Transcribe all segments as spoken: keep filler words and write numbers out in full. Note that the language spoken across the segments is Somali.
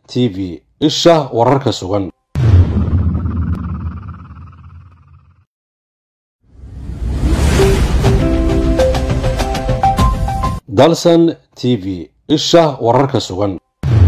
تي في إشة ورركة سوغن. دالسن تي في إشة ورركة سوغن.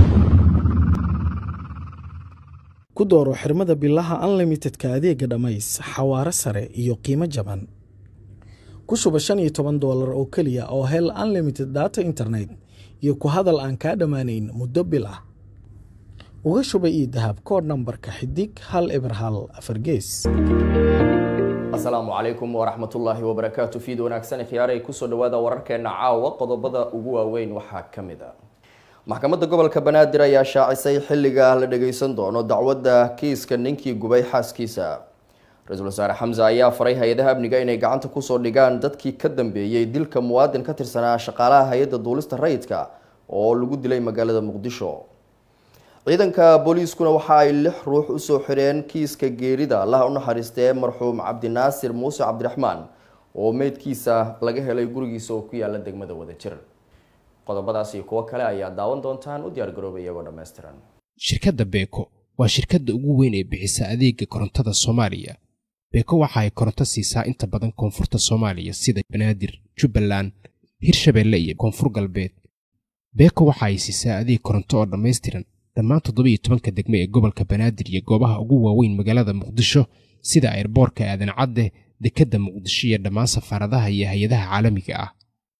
ku dooro xirmada billaha unlimited-ka adeega dhamays xawaare sare iyo qiimo jaban ku shuba shan iyo toban doolar oo kaliya oo hel unlimited data internet iyo ku hadal aan ka dhamaanayn muddo bil ah uga shuba ii dahab kood nambarka xidig hal eber hal afar gees. Assalaamu calaykum waraxmatullaahi wabarakaatu. Fiid wanaagsan khiyaaray ku soo dhawaada wararkeena caawa qodobada ugu waaweyn waxaa kamid ah maxkamadda gobolka Banaadir ayaa shaacisay xilliga la dhageysan doono dacwadda kiiska ninkii gubay xaaskiisa. Ra'iisul Wasaare Xamza ayaa faray hay'adaha amniga inay gacanta ku soo dhigaan dadkii ka dambeeyay dilka muwaadin ka tirsanaa shaqaalaha hay'adda duulista rayidka oo lagu dilay magaalada Muqdisho. ciidanka booliiskuna waxa ay lix ruux u soo xireen kiiska geerida Allah u naxariistay marxuum Cabdinaasir Muuse Cabdiraxmaan oo meydkiisa laga helay gurigiisa oo ku yaala degmada Wadajir. qodobadaas iyo kuwa kale ayaa daawan doontaan u diyaar garoobay iyagoo dhameystiran. Shirkadda Beko waa shirkadda ugu weyn ee bixisa adeegga korontada Soomaaliya. Beko waxa ay koronto siisaa inta badan koonfurta Soomaaliya sida Banaadir, Jubbaland, Hirshabelle iyo Koonfur Galbeed. Beko waxa ay siisaa adeeg koronto oo dhameystiran dhammaan toddoba iyo tobanka degme ee gobolka Banaadir iyo goobaha ugu waaweyn magaalada Muqdisho sida airportka Aadan Cadde, dekedda Muqdisho iyo dhammaan safaaradaha iyo hay'adaha caalamiga ah.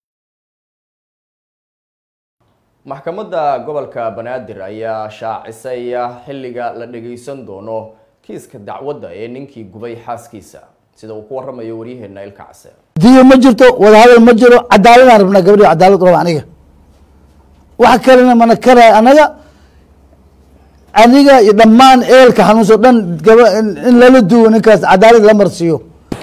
maxkamadda gobolka Banaadir ayaa shaacisay xilliga la dhageysan doono kiiska dacwadda ee ninkii gubay xaaskiisa sida uu ku waramayo wariyaheena Ilka Case. diyo ma jirto wada hadal ma jiro cadaalad aan rabnaa gabadha cadaalad rabo aniga waxa kalena mana karay anaga aniga iyo dhammaan eelka xanuunso dhan in lala duwo ninkaas cadaalad la marsiyo.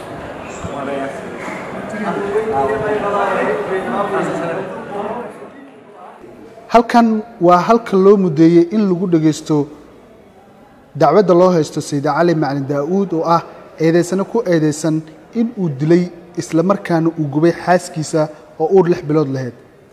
halkan waa halka loo mudeeyay in lagu dhageysto dacwadda loo haysto Sayid Cali Macalin Daawud oo ah eedeysana ku eedeysan in uu dilay isla markaana uu gubay xaaskiisa oo uur lix bilood lahayd.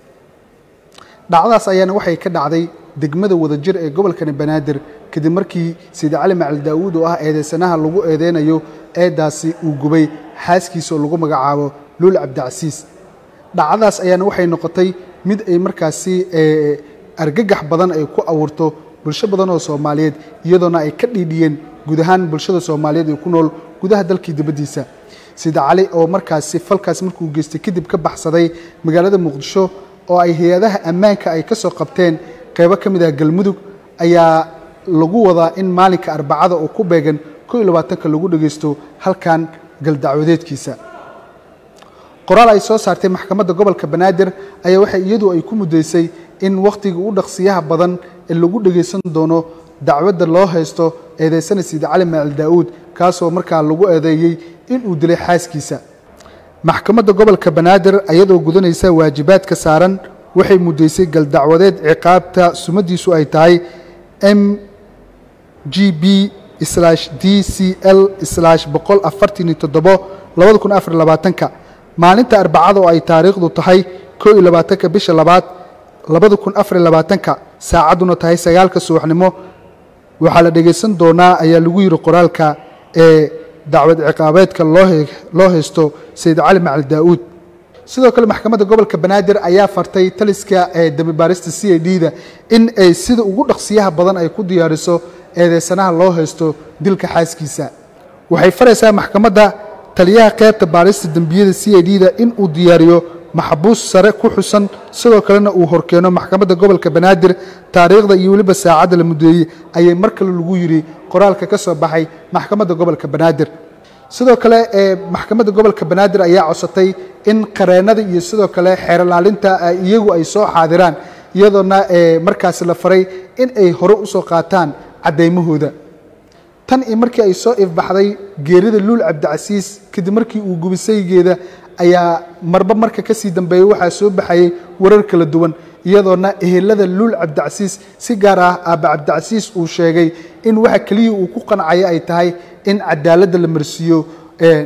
dhacdaas ayaana waxay ka dhacday degmada Wadajir ee gobolka Banaadir kadib markii Sayid Cali Macalin Daawud oo ah eedeysanaha lagu eedeynayo eedaasi uu gubay xaaskiisa oo lagu magacaabo Luul Cabdicasiis. dhacdaas ayaana waxay noqotay mid ay markaasi argagax badan ay ku abuurto bulsho badan oo Soomaaliyeed iyadoona ay ka dhiidhiyeen guud ahaan bulshada Soomaaliyeed ee ku nool gudaha dalkii dibadiisa. Sayid Cali oo markaasi falkaas markuu geystay kadib ka baxsaday magaalada Muqdisho oo ay hay'adaha ammaanka ay ka soo qabteen qaybo kamid ah Galmudug ayaa lagu wadaa in maalinka Arbacada oo ku beegan kow iyo labaatanka lagu dhageysto halkan gal dacwadeedkiisa. qoraal ay soo saartay maxkamadda gobolka Banaadir ayaa waxa iyadu ay ku mudeysay in waqtiga u dhaqsiyaha badan ee lagu dhageysan doono dacwadda loo haysto eedeysana Sayid Cali Macalin Daawud kaasoo markaa lagu eedeeyay in uu dilay xaaskiisa. maxkamadda gobolka Banaadir ayadoo gudanaysa waajibaadka saaran waxay mudeysay gal dacwadeed ciqaabta sumadiisu ay tahay M G B D C L boqol afartan iyo toddoba laba kun afar iyo labaatan maalinta Arbacada oo ay taariikhdu tahay kow iyo labaatanka bisha labaad laba kun afar iyo labaatan saacaduna tahay sagaalka subaxnimo waxa la dhageysan doonaa ayaa lagu yiri qoraalka ee dacwad ciqaabeedka loo loo haysto Sayid Cali Macalin Daawud. sidoo kale maxkamadda gobolka Banaadir ayaa fartay taliska ee dambibaarista C I D da in ay sida ugu dhaqsiyaha badan ay ku diyaariso eedeysanaha loo haysto dilka xaaskiisa. waxay faraysaa maxkamadda taliyaha qaybta baarista dambiyada C I D da in uu diyaariyo maxbuus sare ku xusan sidoo kalena uu horkeeno maxkamadda gobolka Banaadir taariikhda iyo waliba saacada la mudeeyay ayay mar kale lagu yiri qoraalka ka soo baxay maxkamadda gobolka Banaadir. sidoo kale ee maxkamadda gobolka Banaadir ayaa codsatay in qareenada iyo sidoo kale xeer ilaalinta iyagu ay soo xaadiraan iyadoona ee markaas la faray in ay hore u soo qaataan cadeymahooda. tan iyo markii ay soo ifbaxday geerida Luul Cabdicasiis kadib markii uu gubisaygeeda ayaa marba marka ka sii dambeeyay waxa soo baxay warar kala duwan iyadoona ehelada Luul Cabdicasiis si gaar ah Aaba Cabdicasiis uu sheegay in waxa kaliya uu ku qancay ay tahay in cadaaladda la marsiyo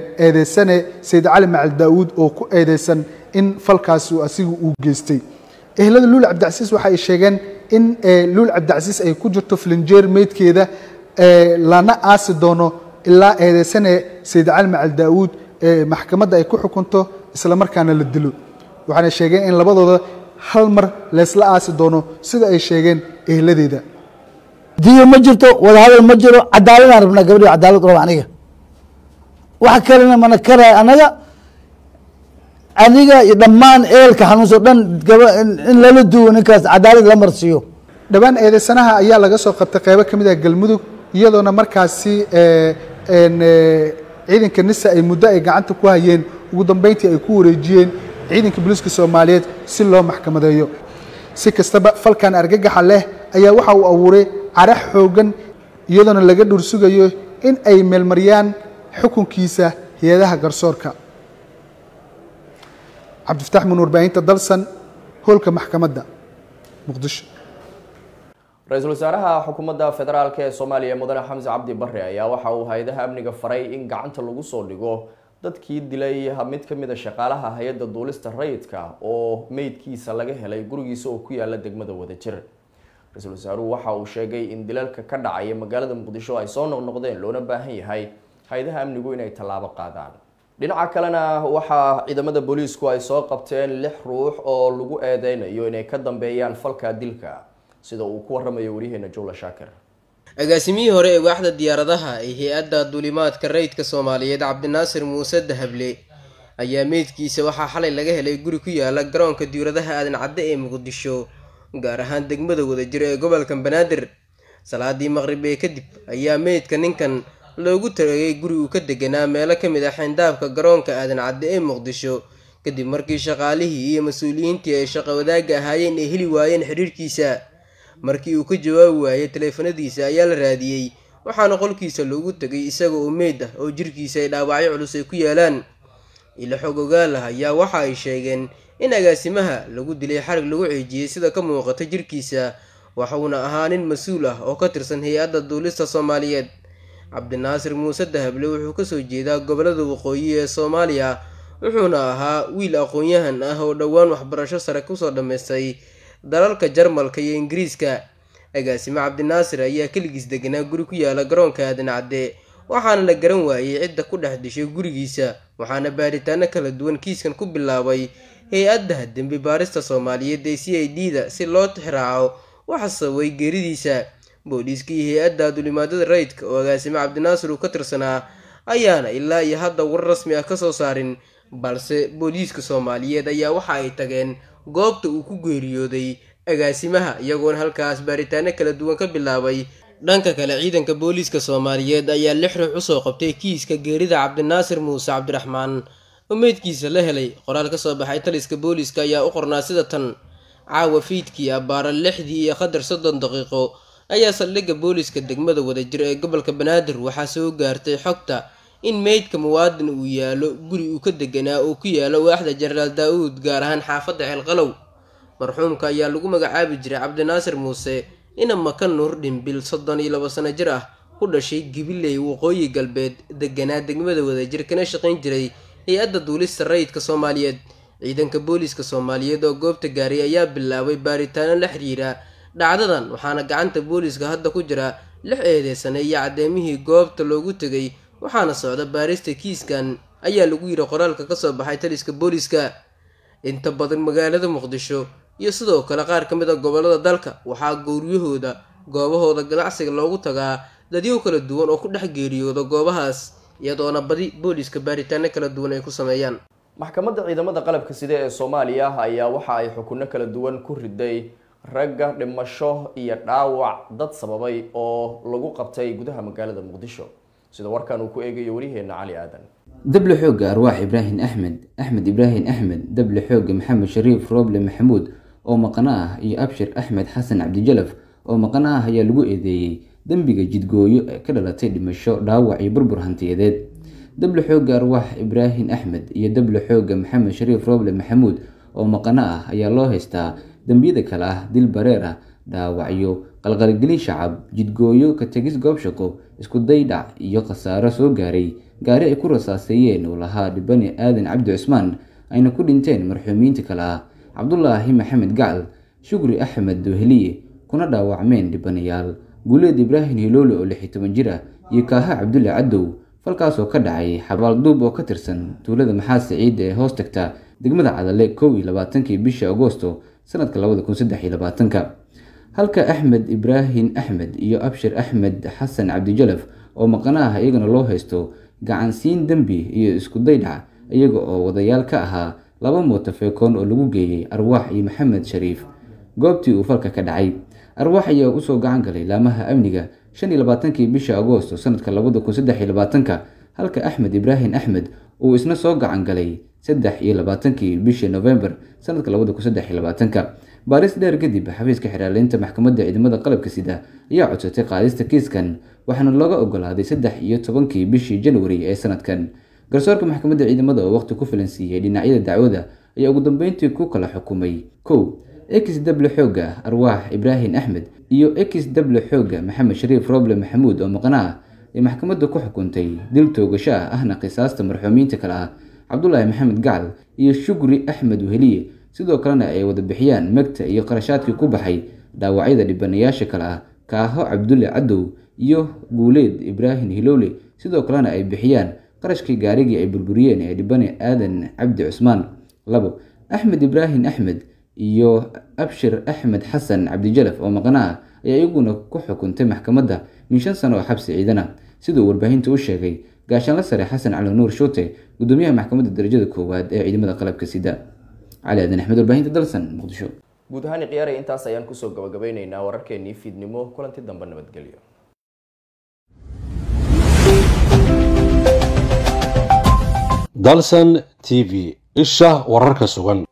eedeysane Sayid Cali Macalin Daawud oo ku eedeysan in falkaas uu asigu uu geystay. ehelada luul cabdicasiis waxa ay sheegeen in luul cabdicasiis ay ku jirto filinjeer meydkeeda lana aasi doono ilaa eedeysane sayid cali macal daawuud maxkamadda ay ku xukunto isla markaana la dilo waxaana sheegeen in labadooda hal mar leesla aasi doono sida ay sheegeen eheladeeda diyo ma jirto wada hadal ma jiro cadaalad aan rabnaa gabadhi cadaalad raba aniga waxa kalena mana karay anaga aniga iyo dhammaan eelka xanuunso dhan in lala duwo ninkaas cadaalad la marsiiyo dhawaan eedeysanaha ayaa laga soo qabtay qaybo ka mid ah galmudug iyadoona markaasi ciidanka nisa ay muddo ay gacanta ku hayeen ugu dambeyntii ay ku wareejiyeen ciidanka booliiska Soomaaliyeed si loo maxkamadeeyo si kastaba falkan argagaxa leh ayaa waxa uu abuuray carax xoogan iyadoona laga dhur sugayo in ay meelmariyaan xukunkiisa hay'adaha garsoorka cabdifataax munuur baahinta dalsan hoolka maxkamadda muqdisho ra-iisul wasaaraha xukuumadda federaalka ee Soomaaliya mudane Xamse Cabdi Barre ayaa waxa uu hay'adaha amniga faray in gacanta lagu soo dhigo dadkii dilay mid ka mid ah shaqaalaha hay'adda duulista rayidka oo meydkiisa laga helay gurigiisa oo ku yaala degmada Wadajir. ra-iisul wasaaruhu waxa uu sheegay in dilalka ka dhacay magaalada Muqdisho ay soo noqnoqdeen loona baahan yahay hay'adaha amnigu inay tallaabo qaadaan. dhinaca kalena waxa ciidamada booliisku ay soo qabteen lix ruux oo lagu eedeynayo inay ka dambeeyaan falka dilka sida uu ku waramayo wariyaheena Jawla Shaakir. agaasimihii hore ee waaxda diyaaradaha ee hay'adda duulimaadka rayidka Soomaaliyeed Cabdinaasir Muuse Dahable ayaa meydkiisa waxaa xalay laga helay guri ku yaala garoonka diyaaradaha aadan cadde ee Muqdisho gaar ahaan degmada Wadajir ee gobolka Banaadir. salaadii maqrib ee kadib ayaa meydka ninkan loogu tagay guri uu ka deganaa meelo ka mid ah xindaabka garoonka aadan cadde ee Muqdisho kadib markii shaqaalihii iyo mas'uuliyiintii ay shaqo wadaaga ahaayeen ay heli waayeen xiriirkiisa. markii uu ka jawaabi waayay teleefanadiisa ayaa la raadiyay waxaana qolkiisa loogu tagay isaga oo meyd ah oo jirkiisa ay dhaawacyo culus ay ku yaalaan. ila xog ogaal ah ayaa waxa ay sheegeen in agaasimaha lagu dilay xarig lagu ciijiyay sida ka muuqata jirkiisa waxuuna ahaa nin mas'uul ah oo ka tirsan hay'adda duulista Soomaaliyeed. Cabdinaasir Muuse Dahable wuxuu ka soo jeedaa gobolada waqooyi ee Soomaaliya wuxuuna ahaa wiil aqoon-yahan ah oo dhawaan waxbarasho sare ku soo dhameystay dalalka Jarmalka iyo Ingiriiska. agaasime Cabdinaasir ayaa kaligiis deganaa guri ku yaala garoonka aadan cadde waxaana la garan waayay cidda ku dhex dishay gurigiisa waxaana baaritaano kala duwan kiiskan ku bilaabay hay'adda dambi baarista Soomaaliyeed ee C I D-da si loo tixraaco waxa sababay geeridiisa. booliiska iyo hay'adda duulimaadada rayidka oo agaasime Cabdinaasir uu ka tirsanaa ayaana ilaa iyo hadda war rasmi ah ka soo saarin balse booliiska Soomaaliyeed ayaa waxa ay tageen goobta uu ku geeriyooday agaasimaha iyagoona halkaas baaritaano kala duwan ka bilaabay. dhanka kale ciidanka booliiska Soomaaliyeed ayaa lix ruux u soo qabtay kiiska geerida Cabdinaasir Muuse Cabdiraxmaan oo meydkiisa la helay. qoraal ka soo baxay taliska booliiska ayaa u qornaa sida tan: caawa fiidkii abaara lixdii iyo qadar soddon daqiiqo ayaa saldhigga booliiska degmada Wadajir ee gobolka Banaadir waxaa soo gaartay xogta in meydka muwaadin uu yaalo guri uu ka deganaa oo ku yaala waaxda Jeneraal Daawud gaar ahaan xaafadda Ceelqalow. marxuumka ayaa lagu magacaabi jiray Cabdinaasir Muuse ina makan nuur dhimbil soddon iyo laba sano jir ah ku dhashay Gibiley waqooyi galbeed deganaa degmada Wadajir kana shaqayn jiray hay'adda duulista rayidka Soomaaliyeed. ciidanka booliiska Soomaaliyeed oo goobta gaaray ayaa bilaabay baaritaano la xiriira dhacdadan waxaana gacanta booliiska hadda ku jira lix eedeysane iyo cadeemihii goobta loogu tagay waxaana socda baarista kiiskan ayaa lagu yiri qoraalka ka soo baxay taliska booliiska. inta badan magaalada Muqdisho iyo sidoo kale qaar ka mid ah gobolada dalka waxaa gowriyahooda goobahooda ganacsiga loogu tagaa dadyo kala duwan oo ku dhex geeriyooda goobahaas iyadoona badi booliiska baaritaano kala duwan ay ku sameeyaan. maxkamadda ciidamada qalabka sida ee Soomaaliya ayaa waxa ay xukunno kala duwan ku riday ragga dhimasho iyo dhaawac dad sababay oo lagu qabtay gudaha magaalada Muqdisho sida warkan uu ku eegayo wariyaheena Cali Aadan. دبل حوج أرواح إبراهيم أحمد أحمد إبراهيم أحمد دبل حوج محمد شريف روبل محمود أو مقناه إي أبشر أحمد حسن عبد الجلف أو مقناه هي لجوء ذي دنبيج جدجوي كده لا تيجي مشوا داوع يبربر هنتيادات. دبل حوج أرواح إبراهيم أحمد إي دبل حوج محمد شريف روبل محمود أو مقناه هي الله يستا دنبيده كلاه دل بريرة داوعيو قلقلقلي شعب جدجويو كتجس قبشكو اسكو ضيدع iyo khasaaro soo gaaray gaari ay ku rasaasayeen oo lahaa dhibani aadan cabdi cusmaan ayna ku dhinteen marxuumiinta kala cabdulaahi maxamed gacal shukri axmed weheliye kuna dhaawacmeen dhibanayaal guuleed ibraahim hiloole oo lix iyo toban jir ah iyo kaaha cabdulle cadow falkaasoo ka dhacay xabaalduub oo ka tirsan tuulada maxaa siciid ee hoos tagta degmada cadale kow iyo labaatankii bisha agoosto sanadka labada kun saddex iyo labaatanka halka axmed ibraahim axmed iyo abshir axmed xasan cabdijalaf oo maqana ah iyagana loo haysto gacansiin dembi iyo isku daydhac iyaga oo wadayaal ka ahaa laba mootofeekoon oo lagu geeyey arwaax iyo maxamed shariif goobtii uu falka ka dhacay. arwaax ayaa usoo gacan galay laamaha amniga shan iyo labaatankii bisha agoosto sanadka labada kun saddex iyo labaatanka halka axmed ibraahim axmed uu isna soo gacan galay saddex iyo labaatankii bishii November sanadka labada kun saddex iyo labaatanka. baaris dheer kadib xafiiska xiraalinta maxkamadda ciidamada qalabka sida ayaa codsatay qaadista kiiskan waxaana looga ogolaaday saddex iyo tobankii bishii January ee sanadkan. garsoorka maxkamadda ciidamada oo waqti ku filan siiyay dhinacyada dacwada ayaa ugu dambeyntii ku kala xukumay kow x w xooga arwaax ibraahim axmed iyo x w xooga maxamed shariif roble maxamuud oo maqna ah ee maxkamadda ku xukuntay dil toogasho ah ahna qisaasta marxuumiinta kale ah cabdulaahi maxamed gacal iyo shukri axmed weheliye sidoo kalena ay wada bixiyaan magta iyo qarashaadkii ku baxay dhaawacyada dhibanayaasha kale ah kaaho cabdulle cadow iyo guuleed ibraahim hiloole sidoo kalena ay bixiyaan qarashkii gaarigii ay burburiyeen ee dhibane aadan cabdi cusmaan. labo axmed ibraahim axmed iyo abshir axmed xasan cabdijalaf oo maqna ah ayaa iyaguna ku xukuntay maxkamadda min shan sano oo xabsi ciidan ah sidoo warbaahinta u sheegay gaashaanle sare xasan cali nuur shoote gudoomiyaha maxkamadda darajada koowaad ee ciidamada qalabka sida. cali aadan axmed warbaahinta dalsan muqdisho. guud ahaan khiyaare intaas ayaan kusoo gabagabeynaynaa wararkeenii fiidnimo kulanti dambe nabadgelyo. dalsan t v isha wararka sugan.